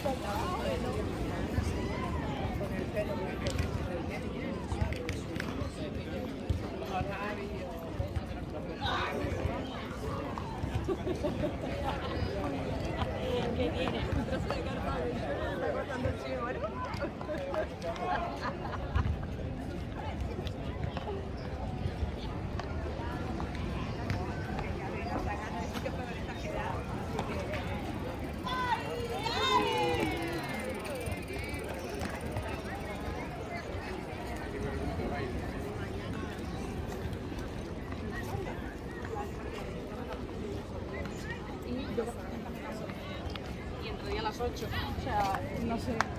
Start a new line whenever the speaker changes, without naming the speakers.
Con el pelo blanco.
¿Qué tiene? Entonces de carpa de suelo está cortando el chivo, ¿no? Y entraría a las 8, o sea, no sé.